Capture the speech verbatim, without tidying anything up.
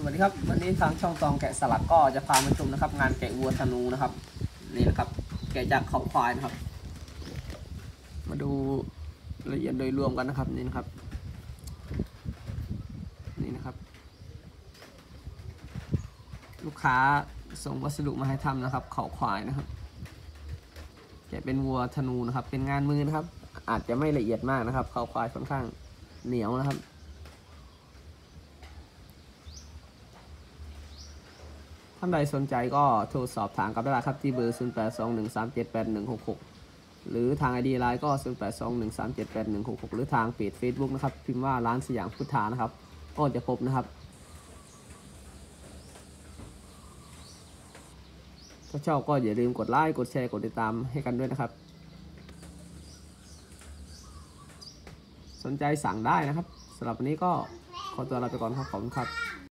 วัสดีครับวันนี้ทางช่องตองแกะสลักก็จะพามาชมนะครับงานแกะวัวธนูนะครับนี่นะครับแกะจากเขาควายนะครับมาดูละเอียดโดยรวมกันนะครับนี่นะครับนี่นะครับลูกค้าส่งวัสดุมาให้ทำนะครับเขาควายนะครับแกะเป็นวัวธนูนะครับเป็นงานมือนะครับอาจจะไม่ละเอียดมากนะครับเขาควายค่อนข้างเหนียวนะครับท่านใดสนใจก็โทรสอบถามกับได้ครับที่เบอร์ ศูนย์ แปด สอง หนึ่ง สาม เจ็ด แปด หนึ่ง หก หก หรือทาง ไอ ดี ไลน์ ก็ ศูนย์ แปด สอง หนึ่ง สาม เจ็ด แปด หนึ่ง หก หก หรือทางเพจ Facebook นะครับพิมพ์ว่าร้านสยามพุทธานะครับก็จะพบนะครับถ้าชอบก็อย่าลืมกดไลค์กดแชร์กดติดตามให้กันด้วยนะครับสนใจสั่งได้นะครับสำหรับวันนี้ก็ขอตัวลาไปก่อนครับขอบคุณครับ